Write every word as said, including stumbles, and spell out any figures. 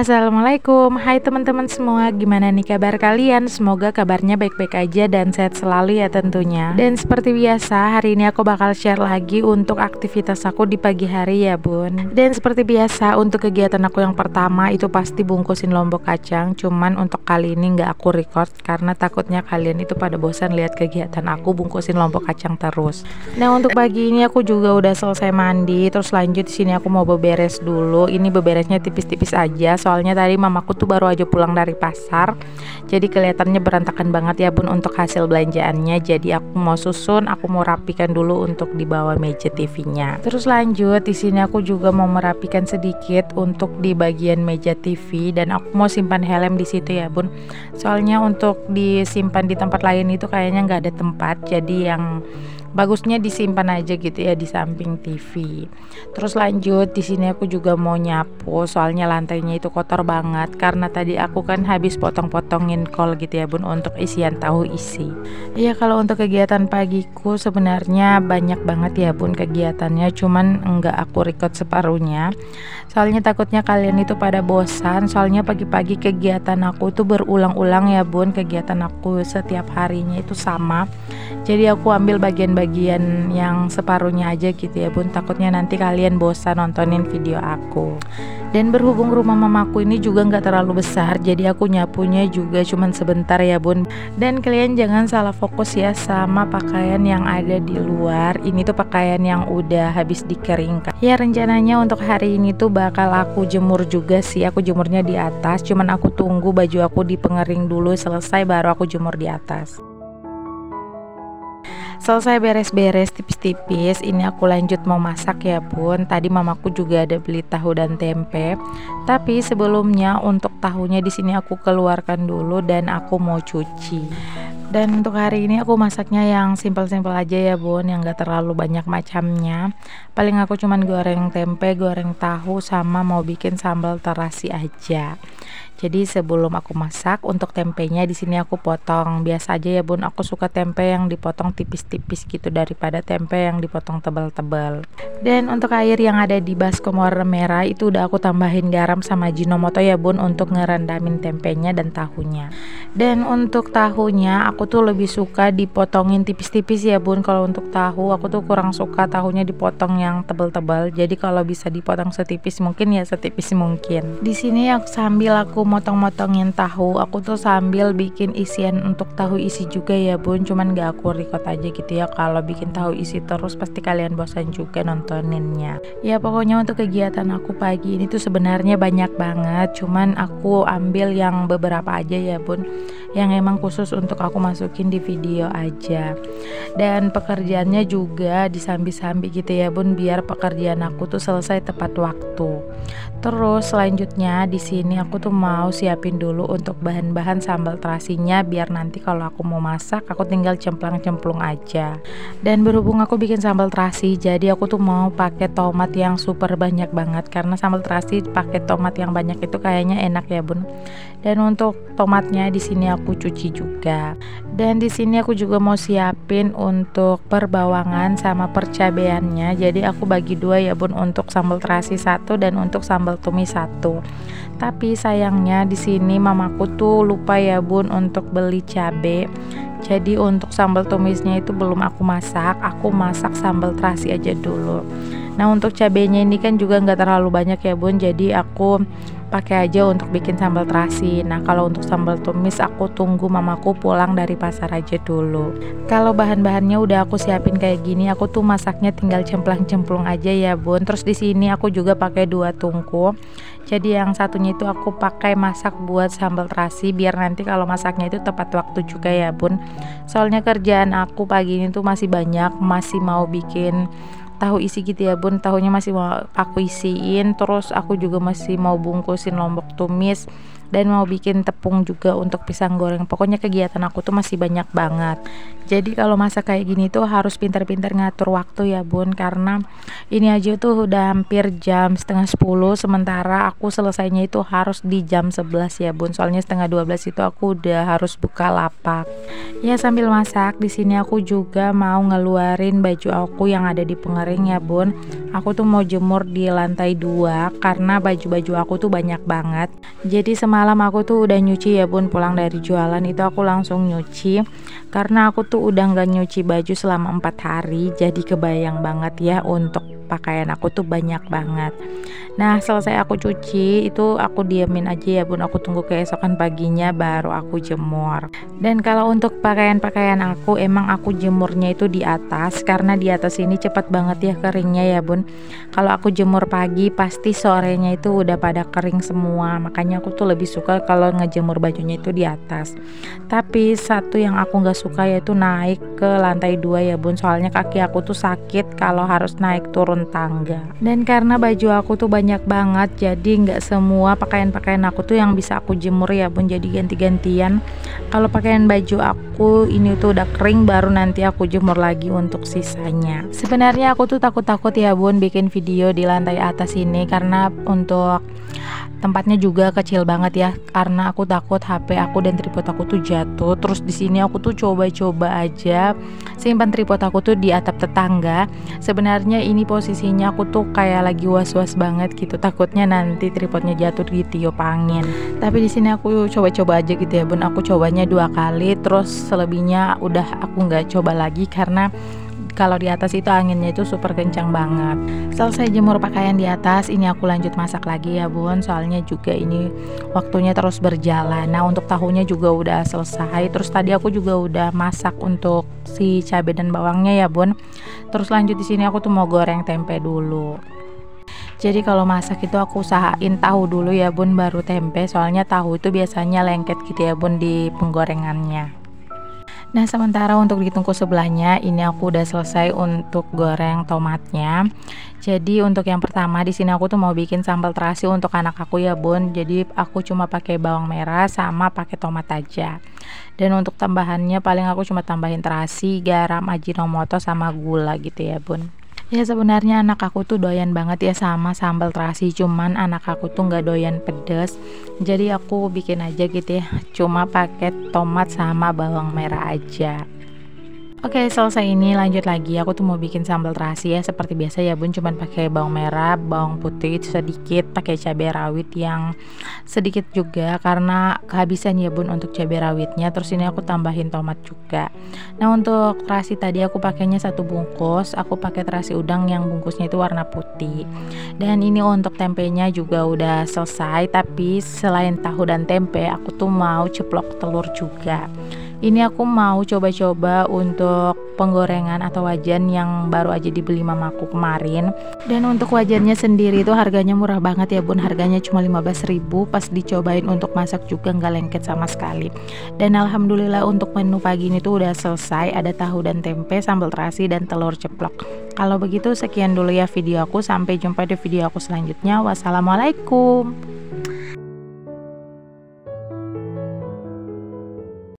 Assalamualaikum, hai teman-teman semua, gimana nih kabar kalian? Semoga kabarnya baik-baik aja dan sehat selalu ya tentunya. Dan seperti biasa, hari ini aku bakal share lagi untuk aktivitas aku di pagi hari ya bun. Dan seperti biasa, untuk kegiatan aku yang pertama itu pasti bungkusin lombok kacang. Cuman untuk kali ini nggak aku record karena takutnya kalian itu pada bosan lihat kegiatan aku bungkusin lombok kacang terus. Nah untuk pagi ini aku juga udah selesai mandi, terus lanjut di sini aku mau beberes dulu. Ini beberesnya tipis-tipis aja. Soalnya tadi mamaku tuh baru aja pulang dari pasar, jadi kelihatannya berantakan banget ya bun untuk hasil belanjaannya. Jadi aku mau susun, aku mau rapikan dulu untuk di bawah meja T V-nya. Terus lanjut di sini aku juga mau merapikan sedikit untuk di bagian meja T V dan aku mau simpan helm di situ ya bun. Soalnya untuk disimpan di tempat lain itu kayaknya nggak ada tempat, jadi yang bagusnya disimpan aja gitu ya di samping T V. Terus lanjut di sini aku juga mau nyapu, soalnya lantainya itu kotor banget karena tadi aku kan habis potong-potongin kol gitu ya bun untuk isian tahu isi. Iya kalau untuk kegiatan pagiku sebenarnya banyak banget ya bun kegiatannya, cuman enggak aku record separuhnya. Soalnya takutnya kalian itu pada bosan, soalnya pagi-pagi kegiatan aku itu berulang-ulang ya bun, kegiatan aku setiap harinya itu sama. Jadi aku ambil bagian-bagian yang separuhnya aja gitu ya bun, takutnya nanti kalian bosan nontonin video aku. Dan berhubung rumah mamaku ini juga nggak terlalu besar, jadi aku nyapunya juga cuman sebentar ya bun. Dan kalian jangan salah fokus ya sama pakaian yang ada di luar. Ini tuh pakaian yang udah habis dikeringkan. Ya rencananya untuk hari ini tuh bakal aku jemur juga sih. Aku jemurnya di atas, cuman aku tunggu baju aku dipengering dulu selesai baru aku jemur di atas. Selesai beres-beres tipis-tipis, ini aku lanjut mau masak ya bun. Tadi mamaku juga ada beli tahu dan tempe. Tapi sebelumnya untuk tahunya di sini aku keluarkan dulu dan aku mau cuci. Dan untuk hari ini aku masaknya yang simpel-simpel aja ya bun, yang gak terlalu banyak macamnya. Paling aku cuman goreng tempe, goreng tahu, sama mau bikin sambal terasi aja. Jadi sebelum aku masak, untuk tempenya di sini aku potong biasa aja ya bun. Aku suka tempe yang dipotong tipis-tipis gitu daripada tempe yang dipotong tebal-tebal. Dan untuk air yang ada di baskom warna merah itu udah aku tambahin garam sama Ajinomoto ya bun untuk ngerendamin tempenya dan tahunya. Dan untuk tahunya aku tuh lebih suka dipotongin tipis-tipis ya bun. Kalau untuk tahu aku tuh kurang suka tahunya dipotong yang tebal-tebal. Jadi kalau bisa dipotong setipis mungkin ya setipis mungkin. Di sini aku sambil aku motong-motongin tahu, aku tuh sambil bikin isian untuk tahu isi juga ya bun. Cuman gak aku record aja gitu ya, kalau bikin tahu isi terus pasti kalian bosan juga nontoninnya. Ya pokoknya untuk kegiatan aku pagi ini tuh sebenarnya banyak banget, cuman aku ambil yang beberapa aja ya bun, yang emang khusus untuk aku masukin di video aja. Dan pekerjaannya juga disambi-sambi gitu ya bun, biar pekerjaan aku tuh selesai tepat waktu. Terus selanjutnya di sini aku tuh mau siapin dulu untuk bahan-bahan sambal terasinya, biar nanti kalau aku mau masak aku tinggal cemplang-cemplung aja. Dan berhubung aku bikin sambal terasi, jadi aku tuh mau pakai tomat yang super banyak banget karena sambal terasi pakai tomat yang banyak itu kayaknya enak ya bun. Dan untuk tomatnya di sini aku cuci juga. Dan di sini aku juga mau siapin untuk perbawangan sama percabeannya. Jadi aku bagi dua ya bun, untuk sambal terasi satu dan untuk sambal tumis satu. Tapi sayangnya di sini mamaku tuh lupa ya bun untuk beli cabe. Jadi untuk sambal tumisnya itu belum aku masak, aku masak sambal terasi aja dulu. Nah untuk cabenya ini kan juga nggak terlalu banyak ya bun, jadi aku pakai aja untuk bikin sambal terasi. Nah kalau untuk sambal tumis aku tunggu mamaku pulang dari pasar aja dulu. Kalau bahan-bahannya udah aku siapin kayak gini, aku tuh masaknya tinggal cemplang-cemplung aja ya bun. Terus di sini aku juga pakai dua tungku. Jadi yang satunya itu aku pakai masak buat sambal terasi, biar nanti kalau masaknya itu tepat waktu juga ya bun. Soalnya kerjaan aku pagi ini tuh masih banyak, masih mau bikin tahu isi gitu ya bun, tahunya masih mau aku isiin, terus aku juga masih mau bungkusin lombok tumis dan mau bikin tepung juga untuk pisang goreng. Pokoknya kegiatan aku tuh masih banyak banget. Jadi kalau masak kayak gini tuh harus pintar-pintar ngatur waktu ya bun, karena ini aja tuh udah hampir jam setengah sepuluh, sementara aku selesainya itu harus di jam sebelas ya bun. Soalnya setengah dua belas itu aku udah harus buka lapak. Ya sambil masak di sini aku juga mau ngeluarin baju aku yang ada di pengering ya bun. aku tuh mau jemur di lantai dua karena baju-baju aku tuh banyak banget. Jadi semalam aku tuh udah nyuci ya bun, pulang dari jualan itu aku langsung nyuci karena aku tuh udah nggak nyuci baju selama empat hari. Jadi kebayang banget ya untuk pakaian aku tuh banyak banget. Nah selesai aku cuci itu aku diemin aja ya bun, aku tunggu keesokan paginya baru aku jemur. Dan kalau untuk pakaian-pakaian aku emang aku jemurnya itu di atas karena di atas ini cepet banget ya keringnya ya bun. Kalau aku jemur pagi pasti sorenya itu udah pada kering semua, makanya aku tuh lebih suka kalau ngejemur bajunya itu di atas. Tapi satu yang aku nggak suka yaitu naik ke lantai dua ya bun, soalnya kaki aku tuh sakit kalau harus naik turun tangga. Dan karena baju aku tuh banyak banget, jadi nggak semua pakaian-pakaian aku tuh yang bisa aku jemur ya bun, jadi ganti-gantian. Kalau pakaian baju aku ini tuh udah kering baru nanti aku jemur lagi untuk sisanya. Sebenarnya aku tuh takut-takut ya bun bikin video di lantai atas ini karena untuk tempatnya juga kecil banget ya, karena aku takut H P aku dan tripod aku tuh jatuh. Terus di sini aku tuh coba-coba aja simpan tripod aku tuh di atap tetangga. Sebenarnya ini posisinya aku tuh kayak lagi was-was banget gitu, takutnya nanti tripodnya jatuh ditiup angin. Tapi di sini aku coba-coba aja gitu ya bun, aku cobanya dua kali, terus selebihnya udah aku nggak coba lagi karena kalau di atas itu anginnya itu super kencang banget. Selesai jemur pakaian di atas, ini aku lanjut masak lagi ya bun, soalnya juga ini waktunya terus berjalan. Nah untuk tahunya juga udah selesai, terus tadi aku juga udah masak untuk si cabai dan bawangnya ya bun. Terus lanjut di sini aku tuh mau goreng tempe dulu. Jadi kalau masak itu aku usahain tahu dulu ya bun baru tempe, soalnya tahu itu biasanya lengket gitu ya bun di penggorengannya. Nah sementara untuk di tungku sebelahnya ini aku udah selesai untuk goreng tomatnya. Jadi untuk yang pertama di sini aku tuh mau bikin sambal terasi untuk anak aku ya bun. Jadi aku cuma pakai bawang merah sama pakai tomat aja. Dan untuk tambahannya paling aku cuma tambahin terasi, garam, ajinomoto sama gula gitu ya bun. Ya sebenarnya anak aku tuh doyan banget ya sama sambal terasi, cuman anak aku tuh nggak doyan pedas, jadi aku bikin aja gitu ya, cuma pakai tomat sama bawang merah aja. Oke selesai ini lanjut lagi, aku tuh mau bikin sambal terasi ya seperti biasa ya bun, cuman pakai bawang merah, bawang putih sedikit, pakai cabai rawit yang sedikit juga karena kehabisan ya bun untuk cabai rawitnya. Terus ini aku tambahin tomat juga. Nah untuk terasi tadi aku pakainya satu bungkus, aku pakai terasi udang yang bungkusnya itu warna putih. Dan ini untuk tempenya juga udah selesai, tapi selain tahu dan tempe aku tuh mau ceplok telur juga. Ini aku mau coba-coba untuk penggorengan atau wajan yang baru aja dibeli mamaku kemarin. Dan untuk wajannya sendiri itu harganya murah banget ya bun, harganya cuma lima belas ribu. Pas dicobain untuk masak juga nggak lengket sama sekali. Dan alhamdulillah untuk menu pagi ini tuh udah selesai, ada tahu dan tempe, sambal terasi dan telur ceplok. Kalau begitu sekian dulu ya video aku, sampai jumpa di video aku selanjutnya. Wassalamualaikum.